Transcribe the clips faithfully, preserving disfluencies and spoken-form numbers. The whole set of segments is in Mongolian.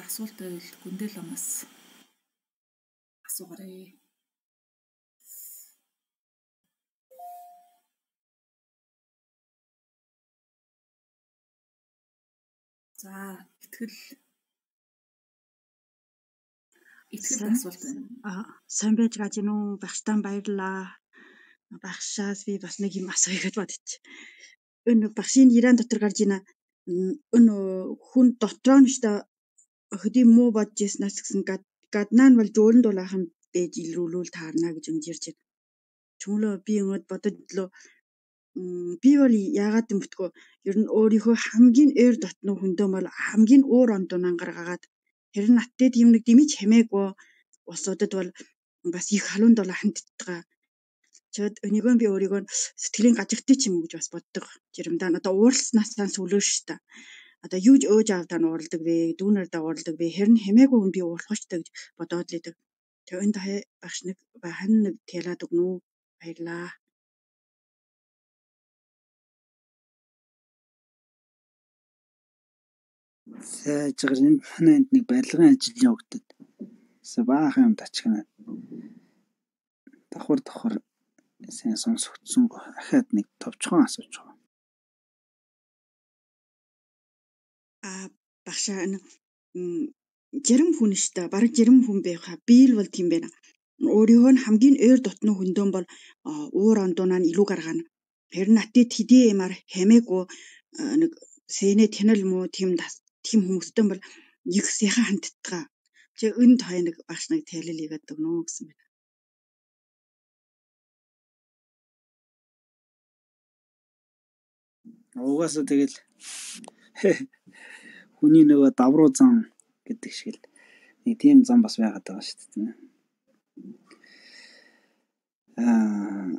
асуулт байвал Гүндэл ламаас асуугаарай. За, итгэл итгэл асуулт байна. Аа, сайн байж байгаа гин үү? Багштаа баярлаа. Багшаас би бас нэг юм асууя гэж бодчих. Энэ багшийн Иран дотор гарч ийна. Энэ хүн дотроо нь штэ хөдий муу бодож яснаас гэсэн гаднаа нь бол жөөрөнд бол ахын бэж илрүүлүүл таарна гэж ингэж ярьж байна. Чүмлөө би өмөд бодож лөө би бол яагаад юм битгөө ер нь өөрийнхөө хамгийн ээр дотноо хүндөө бол хамгийн уур ондоноо гаргаад хэрэг наттай тийм нэг дэмиж хэмээгүй улсуудад бол бас их халуунд бол хандтгаа. Чод өнийгөө би өөрийгөө сэтгэлийн гажигтай ч юм уу гэж бас боддог. Жирэм даа одоо уурлснаас сүлөө шүү дээ. Одоо юу ч өөж аавдаа нь уурладаг вэ, дүүнэрдээ уурладаг вэ, хэрэг хэмээгүй хүн би уурлахчтай гэж бодоод л идэг. Тэгээ энэ тахи багш нэг бахан нэг тэлаад өгнө үү? Баярлаа. Сайжгаар энэ манайд нэг барилгын ажил явагдаад. Сэ баахан юм тачгана. Давхар давхар сайн сонсогдсон гоо. Ахаад нэг товчхон асууж байгаа. Аа багшаа энэ жирэм хүн штэ бараг жирэм хүн байха би л бол тийм байна. Өөрийнхөө хамгийн ээр дотноо хүндөн бол уур ондоонаа нь илүү гаргана. Хэрэг натад хэдий юмар хэмээгүй нэг сэнэ тэнэл муу тийм тийм хүмүүстэй бол их сайхан хандтгаа. Чи энэ тоо нэг багш нэг тэлэл хийгээд өгнө гэсэн байна. Угаасаа тэгэл хүний нөгөө давруу зам гэдэг шиг л нэг тийм зам бас байгаад байгаа шүү дээ. Аа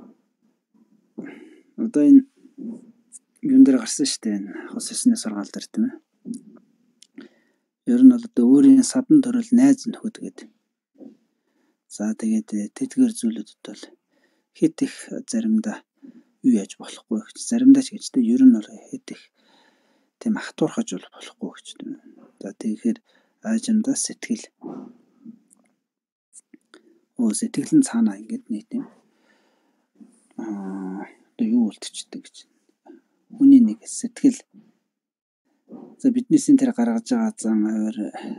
одоо энэ юун дээр гарсан шүү дээ. Хос ёсны сургаал дээр тийм ээ. Ер нь бол одоо өөрийн садан төрөл найз нөхөд гэдэг. За тэгээд тэдгээр зүйлүүдэд бол хит их заримдаа юу яаж болохгүй гэж заримдаа ч гэж тэ ер нь бол хит их тийм хатуурхаж бол болохгүй гэж тийм. За тэгэхээр аажимдаа сэтгэл оо сэтгэлэн цаанаа ингэж нэг тийм аа одоо юу үлдчихдэг гэж хүний нэг сэтгэл за биднээсийн тэр гаргаж байгаа зан авир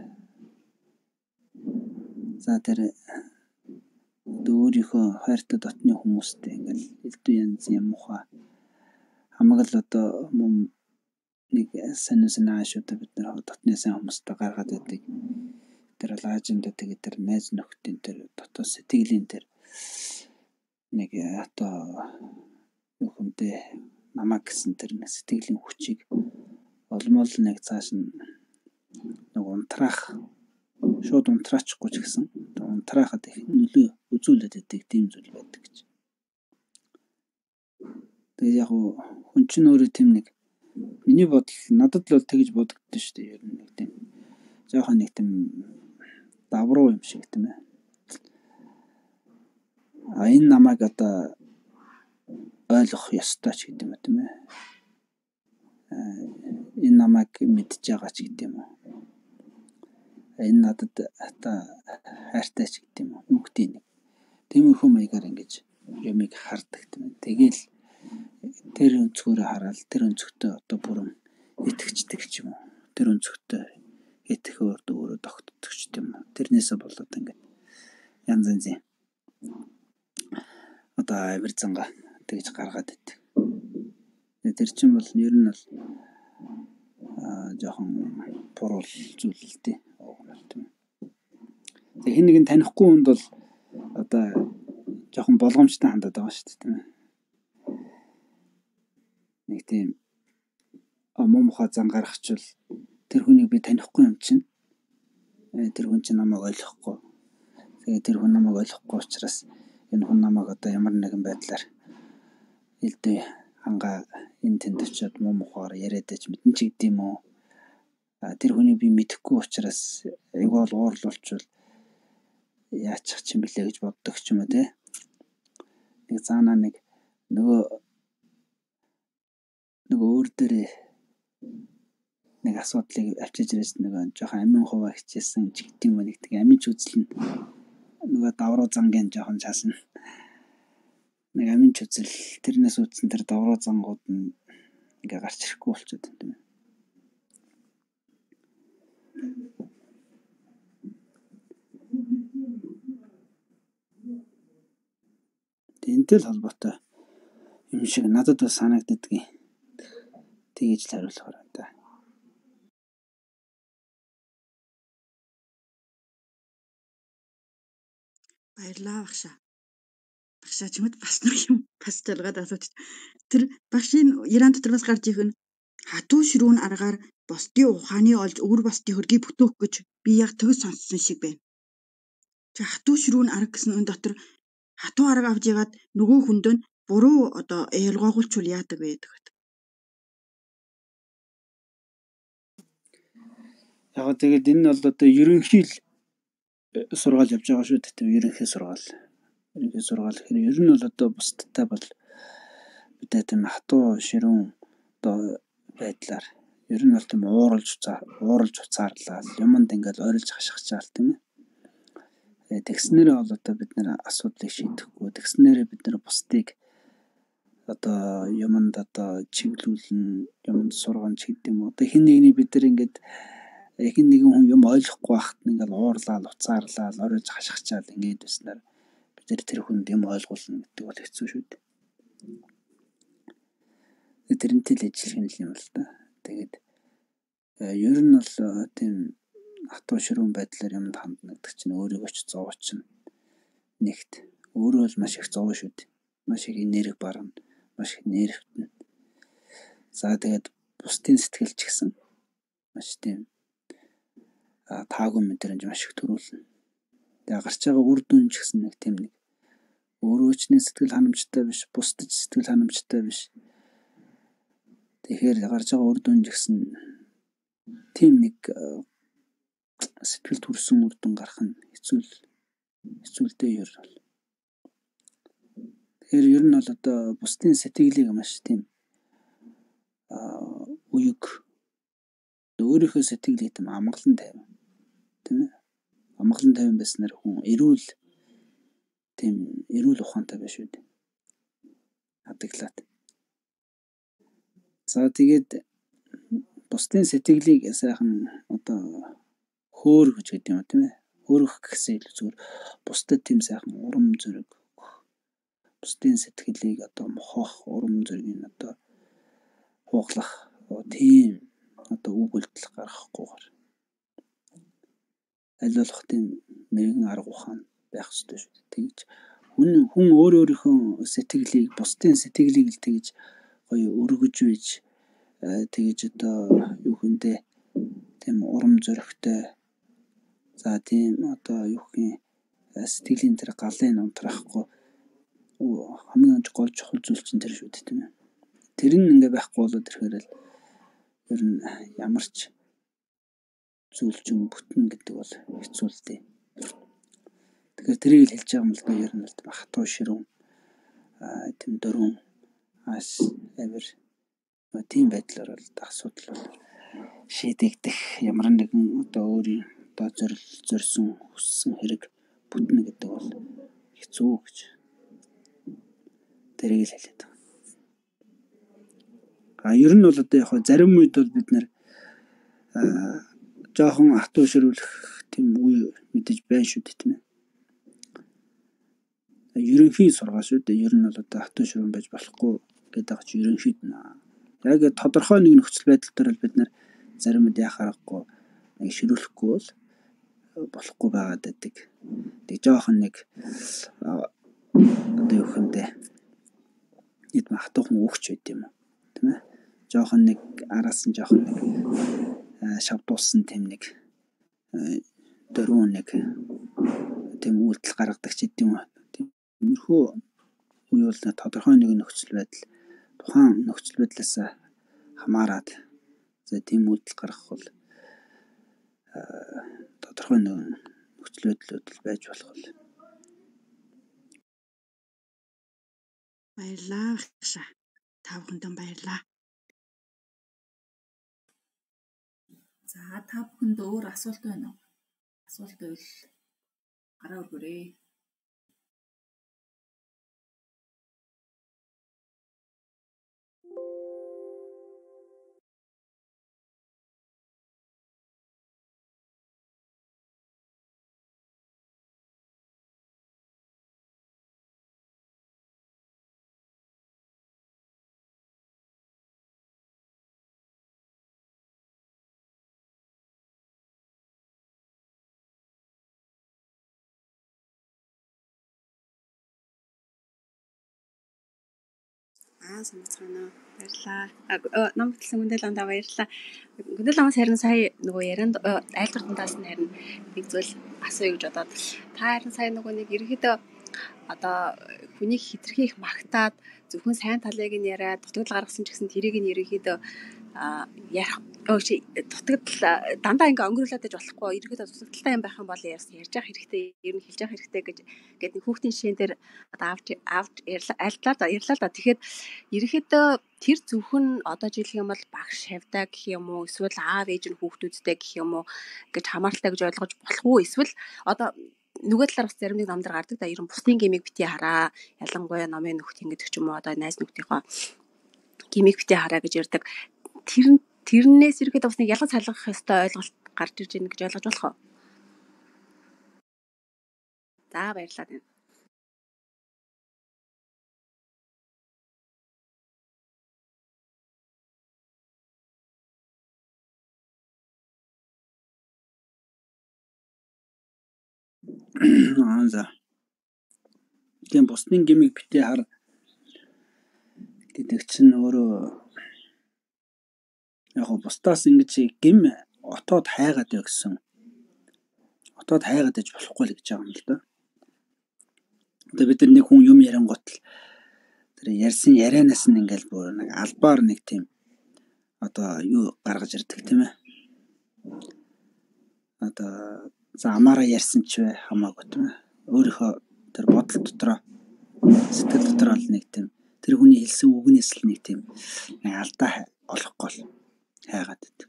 за тэр өөрийнхөө хайртай дотны хүмүүстэй ингээл элдв янз юм ухаа хамаг л одоо мөн нэг санаа санаа шууд бид нар дотны сайн хүмүүстэй гаргаад байдаг. Тэр бол аажимдаа тэгээд тэр найз нөхдийн тэр дотоод сэтгэлийн тэр нэг одоо юу хүнтэй намаа гэсэн тэр сэтгэлийн хүчийг олмол нэг цааш нь нэг унтраах шууд унтраачихгүй ч гэсэн унтраахад их нөлөө үзүүлээд байдаг тийм зүйл байдаг гэж. Тэгээд яг хүн чинь өөрөө тийм нэг миний бодол надад л бол тэгж бодогдсон шүү дээ. Ер нь нэг тийм жоохон нэг тийм давруу юм шиг тийм ээ. А энэ намайг одоо ойлгох ёстой ч гэдэг юм тийм ээ. Энэ намайг мэдж байгаа ч гэдэг юм уу. Энэ надад одоо хайртай ч гэдэг юм уу. Юу гэдэг юм. Тиймэрхүү маягаар ингэж юмыг хардаг тийм ээ. Тэгэл тэр өнцгөрөө хараад тэр өнцгтөө одоо бүрэн итгэждэг ч юм уу. Тэр өнцгтөө итгэхөөр өөрөө тогтдог ч юм уу. Тэрнээсээ болоод ингэ янз янзын одоо авир занга тэгж гаргаад идэг. Тэр чинь бол ер нь бол аа жоохон буруу зүйл л дээ. Тэг хин нэг нь танихгүй хүнд бол одоо жоохон болгоомжтой хандаад байгаа шүү дээ тийм ээ. Нэг тийм муу муха зан гаргахчвал тэр хүнийг би танихгүй юм чинь тэр хүн чинь намайг ойлгохгүй. Тэгээ тэр хүн намайг ойлгохгүй учраас энэ хүн намайг одоо ямар нэгэн байдлаар элдв хангаа энэ тэнд очиод муу мухаар яриад ч мэдэн ч гэдэм үү. Тэр хүнийг би мэдэхгүй учраас айгуул уурлуулчвал яачих ч юм бэлээ гэж боддог ч юм уу те. Нэг заанаа нэг нөгөө нөгөө өөр дээрээ нэг асуудлыг авчиж ирсэн нэг жоохон амин хуваа хичээсэн ч гэдэг юм нэг тэг амин ч үзэл нь нөгөө давруу зангийн жоохон чаасна. Нэг амин ч үзэл тэрнээс үүдсэн тэр давруу зангууд нь ингээ гарч ирэхгүй болчиход байна тийм ээ. Энтэй л холбоотой юм шиг надад бас санагддгийг тэгэж л хариулах байна да. Баярлалаа багшаа. Багшаа чимэд бас нэг юм бас жаргаад асуучих. Тэр багшийн Иран дотор бас гарч ирэх нь хатуу ширүүн аргаар босдын ухааны олж өвөр босдын хөргийг бүтөөх гэж би яг тэгж сонссон шиг байна. Чи хатуу ширүүн арга гэсэн энэ дотор хатуу арга авч ягаад нөгөө хүндөө буруу одоо ялгоогуулчвал яадаг вэ гэдэг. Яг тэгээд энэ нь бол одоо ерөнхий сургаал явж байгаа шүү дээ. Ерөнхий сургаал. Ерөнхий сургаал гэхээр ер нь бол одоо бусдтай бол бидээ тийм хатуу ширүүн одоо байдлаар ер нь бол тийм ууралж ууралж уцаарлаа юмд ингээл ойрлж хашгичаал тийм ээ. Тэгснээрээ бол одоо бид нэр асуудлыг шийдэхгүй. Тэгснээрээ бид нэр бусдыг одоо юмд одоо чиглүүлнэ, юмд сургана ч гэдэг юм. Одоо хин нэгний бид нар ингээд хин нэгэн хүн юм ойлгохгүй байхад ингээл уурлаад уцаарлаа ойрлж хашгичаал ингээд байснаар бид нар тэр хүнд юм ойлгуулна гэдэг бол хэцүү шүү дээ. Тэрнтэй л ажиллах юм л да. Тэгээд ер нь бол тийм хатуу ширүүн байдлаар юмд хандна гэдэг чинь өөрийгөө ч зовооч нэгт өөрөө л маш их зовоо шүү дээ. Маш их энерги барна, маш их нервтэн. За тэгээд бусдын сэтгэл ч гэсэн маш тийм таагүй мэдрэмж маш их төрүүлнэ. Тэгээд гарч байгаа үр дүн ч гэсэн нэг тийм нэг өөрөөчний сэтгэл ханамжтай биш, бусдад сэтгэл ханамжтай биш. Тэгэхээр гарч байгаа үр дүн гэсэн тийм нэг сэтгэл төрсөн үр дүн гарах нь хэцүү хэцүүлтэй ер нь. Тэгэхээр ер нь бол одоо бусдын сэтгэлийг маш тийм аа уяг өөрийнхөө сэтгэлийг тийм амгалан тавина. Тийм ээ. Амгалан тавин байснаар хүн эрүүл тийм эрүүл ухаантай байх шүү дээ. Адаглаад. За тэгээд бусдын сэтгэлийг сайхан одоо хөөрөх гэж гэдэг юм тийм ээ. Хөөрөх гэсэн илүү зүгээр бусдад тийм сайхан урам зориг өгөх. Бусдын сэтгэлийг одоо мохох, урам зориг одоо хуглах тийм одоо үг үйлдэл гаргахгүйгээр аль болох тийм мэрэгэн арга ухаан байх ёстой шүү дээ. Тэгж хүн хүн өөр өөрийнхөө сэтгэлийг бусдын сэтгэлийг л тэгж гоё өргөж байж тэгж одоо юу хүндээ тийм урам зоригтой за тийм одоо юу гэх юм сэтгэлийн тэр галын унтраахгүй хамгийн гол чухал зүйл чинь тэр шүү дээ тийм ээ. Тэр нь ингээ байхгүй болоод ирэхээр л ер нь ямар ч зүйл ч юм бүтэн гэдэг бол хэцүү л дээ. Тэгэхээр тэрийг л хэлж байгаа юм л да ер нь л хатуу ширүүн тийм дөрвөн ас авир тийм байдлаар бол асуудал бол шийдэгдэх ямар нэгэн одоо өөрийн одоо зорил зорьсон хүссэн хэрэг бүтнэ гэдэг бол хэцүү гэж тэрийг л хэлээд байгаа. А ер нь бол одоо яг зарим үед бол бид нэр жоохон хатуу ширүүлэх тийм үе мэдээж байна шүү дээ тийм ээ. Ерөнхий сургаал шүү дээ. Ер нь бол одоо хатуу ширүүн байж болохгүй гэдэг чинь ерөнхийд нь яг тодорхой нэг нөхцөл байдал дээр л бид нэр зарим үед яхах аргагүй нэг ширүүлэхгүй бол болохгүй байгаад байдаг. Тэг жоохон нэг одоо юу хэмтэй нийт хатуухан өгч байд юм тийм ээ. Жоохон нэг араас нь жоохон нэг шавдуулсан тийм нэг дөрвөн нэг тийм үйлдэл гаргадаг ч гэдэм юм. Тиймэрхүү үе бол тодорхой нэг нөхцөл байдал тухайн нөхцөл байдлаас хамаарат за тийм үйлдэл гаргах бол тодорхой нэг нөхцөл байдлууд байж болох бол. Баярлалаа багшаа. Та бүхэнд баярлалаа. За та бүхэнд өөр асуулт байна уу? Асуулт байвал гараа өргөрөө. Аа санацгаана. Баярлалаа. Ном битлсэн Гүндэл ламдаа баярлалаа. Гүндэл ламаас харин сая нөгөө ярианд айлтгар дундаас нь харин нэг зүйл асууя гэж бодоод та харин сая нөгөө нэг ерөөхдөө одоо хүнийг хитрхи их магтаад зөвхөн сайн талыг нь яриад дутагдал гаргасан ч гэсэн тэрийг нь ерөөхдөө ярих дутагдал дандаа ингээ өнгөрүүлээд байж болохгүй ерөөхдөө дутагдaltaй юм байх юм бол ярьж явах хэрэгтэй ер нь хэлж явах хэрэгтэй гэж гэдэг нэг хүүхдийн шишээн дээр одоо авч авч альтлаа да ярьлаа да. Тэгэхээр ерөөхдөө тэр зөвхөн одоо жилх юм бол багш шавьдаа гэх юм уу эсвэл аав ээж нь хүүхдүүдтэй гэх юм уу гэж хамааралтай гэж ойлгож болох уу эсвэл одоо нөгөө талаар бас зарим нэг номдэр гардаг да ер нь бусдын гимиг бити хараа ялангуяа номын нөхд ингэдэг ч юм уу одоо найз нөхдийнхөө гимиг бити хараа гэж ярьдаг. Тэр тэрнээс ирэхэд бас нэг ялгаж салгах ёстой ойлголт гарч ирж байна гэж ойлгож болох уу? За баярлалаа тань. Аа за. Тийм бусдын гимиг бити хар гэдэг чинь өөрөө яг го бусдаас ингэж гим отоод хайгаад байх гэсэн. Отоод хайгаад иж болохгүй л гэж байгаа юм л да. Одоо бид нар нэг хүн юм ярингуут л тэр ярьсан ярианаас нь ингээл бүр нэг албаар нэг тийм одоо юу гаргаж ирдэг тийм ээ. Одоо за амаараа ярьсан ч вэ хамаагүй тийм ээ. Өөрийнхөө тэр бодол дотроо сэтгэл дотроо л нэг тийм тэр хүний хэлсэн үгнээс л нэг тийм алдаа олохгүй л хайгаад байдаг.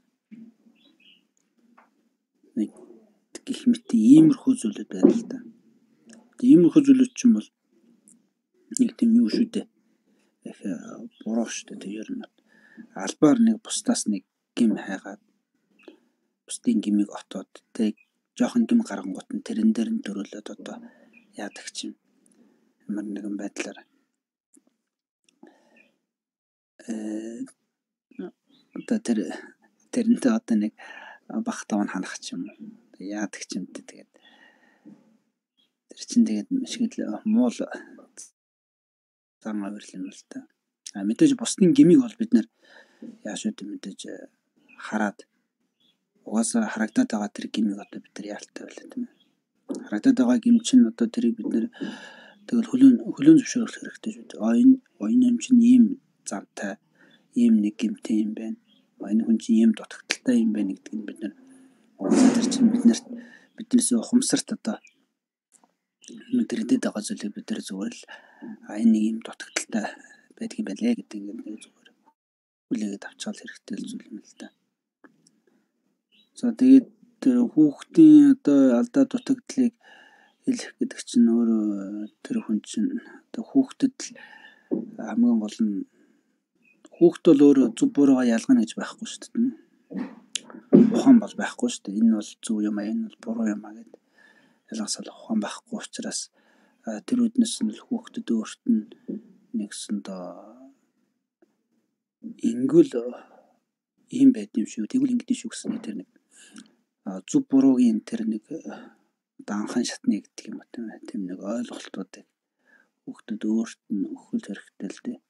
Нэг гэх мэт иймэрхүү зүйлүүд байна л да. Иймэрхүү зүйлүүд чинь бол нэг тийм юу шүү дээ. Их буруу шүү дээ ер нь. Албаар нэг бусдаас нэг гим хайгаад бусдын гимиг отоод тэг жоохон гим гарангуут нь тэрэн дээр нь төрүүлээд одоо яадаг чинь ямар нэгэн байдлаар э одоо тэр тэрнтэй одоо нэг бах таван ханах ч юм уу яадаг ч юм те тэгээд тэр чин тэгээд мишгэл муул зан авирл юм л та. А мэдээж бусдын гимиг бол бид нэр яаш үү мэдээж хараад угаасаа харагдаад байгаа тэр гимиг одоо бид нар яалттай байлаа тийм ээ. Харагдаад байгаа гим чинь одоо тэрийг бид нэр тэгэл хөлөө хөлөө зөвшөөрөх хэрэгтэй шүү дээ. Ойн ойн юм чинь ийм замтай ийм нэг гимтэй юм байна. Ойн хүн чинь ийм дутагдaltaй юм байна гэдгийг бид нар тэр чинь биднэрт биднээс ухамсарт одоо мэдэрдээд байгаа зүйлийг бид нар зүгээр л энэ нэг юм дутагдaltaй байдаг юм байлээ гэдэг ингээд зүгээр хүлээгээд авчаал хэрэгтэй зүйл юм л да. За тэгээд тэр хүүхдийн одоо алдаа дутагдлыг хэлэх гэдэг чинь өөрөө тэр хүн чинь одоо хүүхдэд хамгийн гол нь хүүхд бол өөрөө зөв буруугаа ялгана гэж байхгүй шүү дээ. Ухаан бол байхгүй шүү дээ. Энэ бол зөв юм аа, энэ бол буруу юм аа гэдэг ялгасал ухаан байхгүй учраас тэр үднэс нь хүүхдэд өөрт нь нэгсэн доо ингүүл ийм байд юм шүү. Тэгвэл ингэдэж шүү гэсэн тэр нэг зөв буруугийн тэр нэг данхан шатны гэдэг юм уу тийм нэг ойлголтуудыг хүүхдэд өөрт нь өгөх хэрэгтэй л дээ.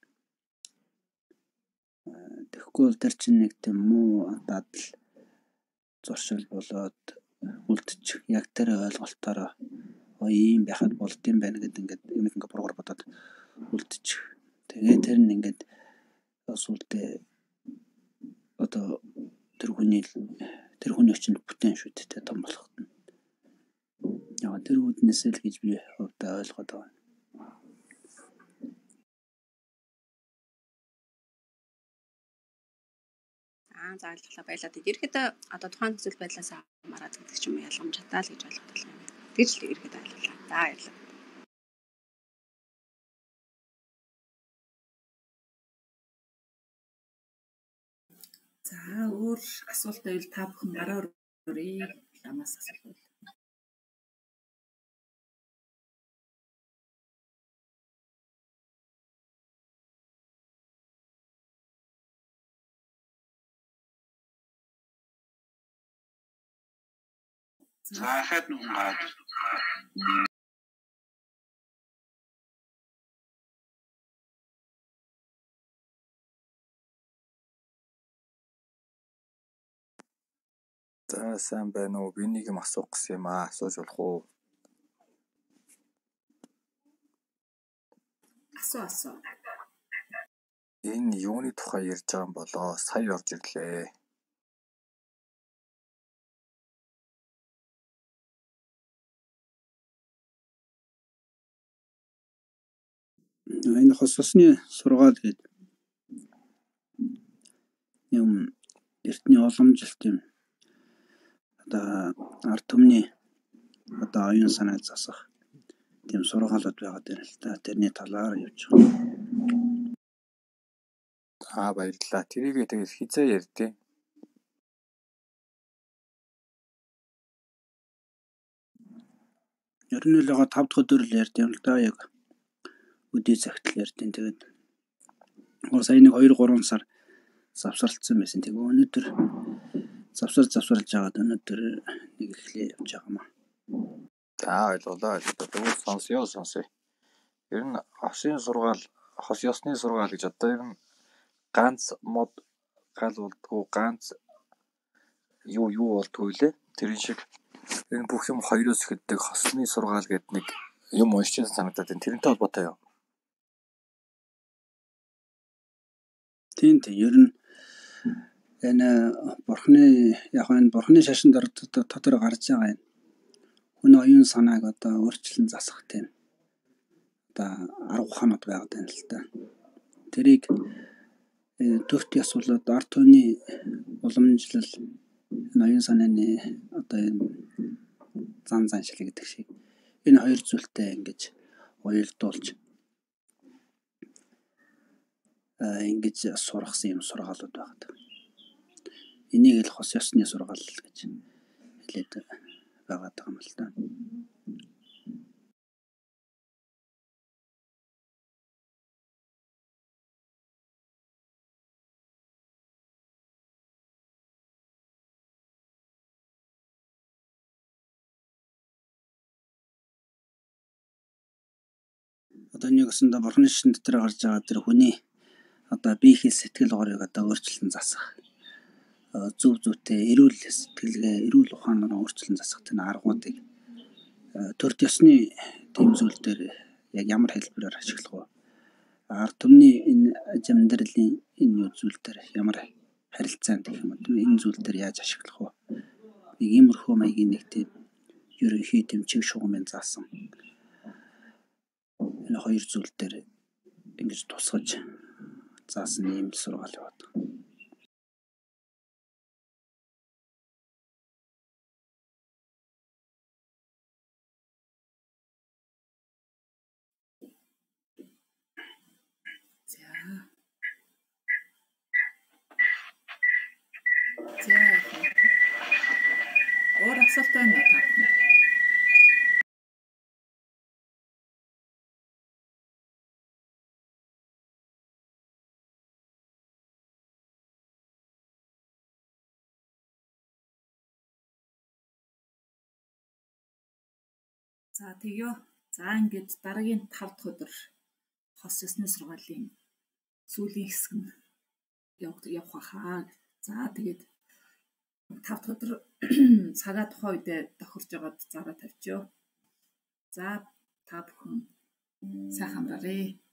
Тэгэхгүй бол тэр чинь нэг тийм муу дадал зуршил болоод үлдчих яг тэр ойлголтоор ийм байхад болд юм байна гэдэг ингээд юм ингээ буруугаар бодоод үлдчих. Тэгээ тэр нь ингээд сүлдээ одоо тэр хүний тэр хүний чинь бүтээн шүү дээ том болоход нь. Яа тэр үднээс л гэж би хувьдаа ойлгоод байна. цагаан заалглалаа баялаад байна. Ерхэд одоо тухайн нөхцөл байдлаас хамаарат гэдэг ч юм уу ялгамжтай л гэж ойлгох юм байна. Тэгж л ерхэд ойлголаа. За баярлалаа. За өөр асуулт байвал та бүхэн гараа өргөөрэй. Ламаас асуулт байвал. Цаахад нүн гараад. За сайн байна уу? Би нэг юм асуух гэсэн юм аа. Асууж болох уу? Асуу асуу. Энэ юуны тухай ярьж байгаа юм болоо? Сая орж ирлээ. Энэ хос усны сургаал гэдэг юм эртний уламжилт юм. Одоо ард түмний одоо оюун санаа засах тийм сургаалууд байгаад байна л та. Тэрний талаар явж байгаа. Аа баярлалаа. Тэрийгээ тэгээд хизээ ярьдیں۔ Ер нь л байгаа тав дахь өдөр л ярьд юм л да яг өдөө цагт л ярьдیں۔ Тэгээд сая нэг хоёр гурван сар завсарлцсан байсан. Тэгээ өнөөдөр завсар завсарлж байгаад өнөөдөр нэг эхлээ явж байгаа юм аа. За ойлголоо ойлголоо. Тэгвэл сонсё сонсё. Ер нь хосын сургаал, хос ёсны сургаал гэж одоо ер нь ганц мод гал болдгоо ганц юу юу болдгоо лээ. Тэрэн шиг энэ бүх юм хоёроос эхэлдэг хосны сургаал гэдэг нэг юм уншиж санагдаад байна. Тэрнтэй холбоотой юу? Тийм тийм ер нь энэ бурхны яг энэ бурхны шашин дотор гарч байгаа юм. Хүн оюун санааг одоо өөрчлөн засах тийм одоо арга ухаанууд байгаад байна л та. Тэрийг төрт яс болоод ард түмний уламжлал энэ оюун санааны одоо энэ зан заншил гэдэг шиг энэ хоёр зүйлтэй ингэж уялдуулж ингэж сургасан юм сургаалууд байгаад. Энийг л хос ёсны сургаал гэж хэлээд байгаад байгаа юм л та. Одоо нэг өсөндө бурхны шин дотор гарч байгаа тэр хүний одоо биеийн сэтгэл гоорыг одоо өөрчлөн засах зөв зүйтэй эрүүл сэтгэлгээ эрүүл ухаанаар өөрчлөн засах тэр аргуудыг төрт ёсны тэм зүйл дээр яг ямар хэлбэрээр ашиглах вэ? Ард түмний энэ амьдралын энэ зүйл дээр ямар харилцаанд гэх юм бэ? Энэ зүйл дээр яаж ашиглах вэ? Нэг иймэрхүү маягийн нэг тийм ерөнхий тэмцээг шугамын заасан энэ хоёр зүйл дээр ингэж тусгаж заасан ийм сургаал яваад. За. За. Өөр асуулт байна уу та бүхэнд? За тэгё. За ингээд дараагийн тав дахь өдөр хос ёсны сургаалын сүүлийн хэсэг нь явах хаа. За тэгээд тав дахь өдөр цагаа тухайн үедээ тохирж байгаад зараа тавьчихё. За та бүхэн сайн хамраарай.